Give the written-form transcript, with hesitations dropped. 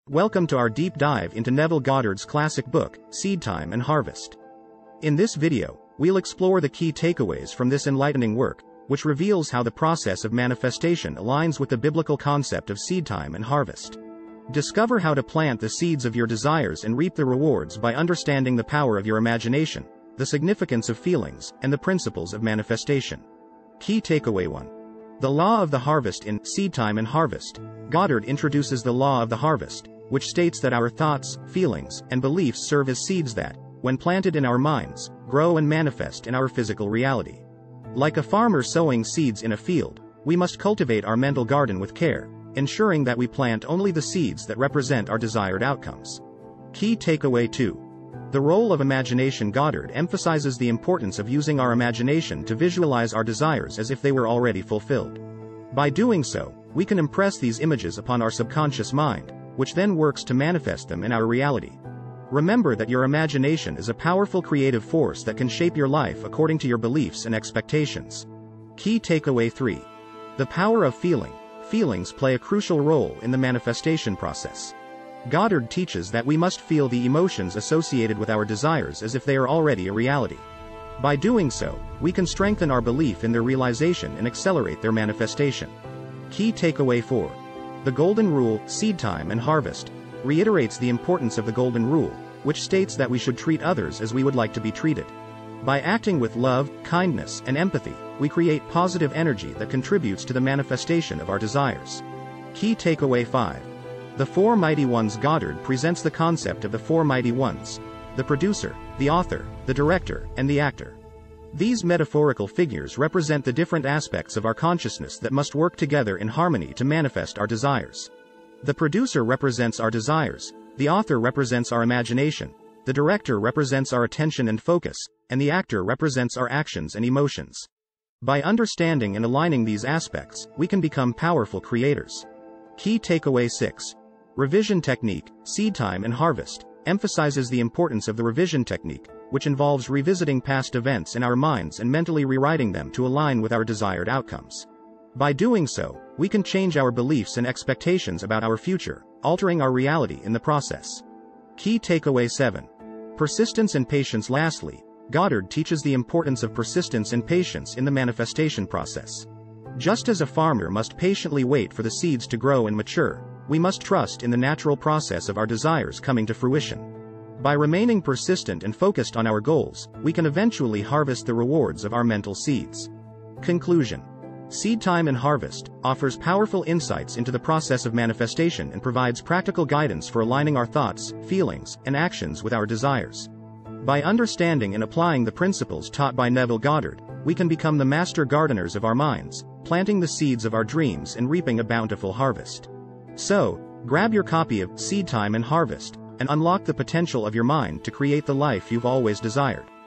Welcome to our deep dive into Neville Goddard's classic book, Seedtime and Harvest. In this video, we'll explore the key takeaways from this enlightening work, which reveals how the process of manifestation aligns with the biblical concept of seedtime and harvest. Discover how to plant the seeds of your desires and reap the rewards by understanding the power of your imagination, the significance of feelings, and the principles of manifestation. Key takeaway 1. The law of the harvest. In Seedtime and Harvest, Goddard introduces the law of the harvest, which states that our thoughts, feelings, and beliefs serve as seeds that, when planted in our minds, grow and manifest in our physical reality. Like a farmer sowing seeds in a field, we must cultivate our mental garden with care, ensuring that we plant only the seeds that represent our desired outcomes. Key takeaway 2. The role of imagination. Goddard emphasizes the importance of using our imagination to visualize our desires as if they were already fulfilled. By doing so, we can impress these images upon our subconscious mind, which then works to manifest them in our reality. Remember that your imagination is a powerful creative force that can shape your life according to your beliefs and expectations. Key takeaway 3. The power of feeling. Feelings play a crucial role in the manifestation process. Goddard teaches that we must feel the emotions associated with our desires as if they are already a reality. By doing so, we can strengthen our belief in their realization and accelerate their manifestation. Key takeaway 4. The Golden Rule, Seedtime and Harvest, reiterates the importance of the Golden Rule, which states that we should treat others as we would like to be treated. By acting with love, kindness, and empathy, we create positive energy that contributes to the manifestation of our desires. Key takeaway 5. The Four Mighty Ones. Goddard presents the concept of the Four Mighty Ones: the producer, the author, the director, and the actor. These metaphorical figures represent the different aspects of our consciousness that must work together in harmony to manifest our desires. The producer represents our desires, the author represents our imagination, the director represents our attention and focus, and the actor represents our actions and emotions. By understanding and aligning these aspects, we can become powerful creators. Key takeaway 6. Revision technique. Seedtime and Harvest emphasizes the importance of the revision technique, which involves revisiting past events in our minds and mentally rewriting them to align with our desired outcomes. By doing so, we can change our beliefs and expectations about our future, altering our reality in the process. Key takeaway 7. Persistence and patience. Lastly, Goddard teaches the importance of persistence and patience in the manifestation process. Just as a farmer must patiently wait for the seeds to grow and mature, we must trust in the natural process of our desires coming to fruition. By remaining persistent and focused on our goals, we can eventually harvest the rewards of our mental seeds. Conclusion. Seedtime and Harvest offers powerful insights into the process of manifestation and provides practical guidance for aligning our thoughts, feelings, and actions with our desires. By understanding and applying the principles taught by Neville Goddard, we can become the master gardeners of our minds, planting the seeds of our dreams and reaping a bountiful harvest. So, grab your copy of Seedtime and Harvest and unlock the potential of your mind to create the life you've always desired.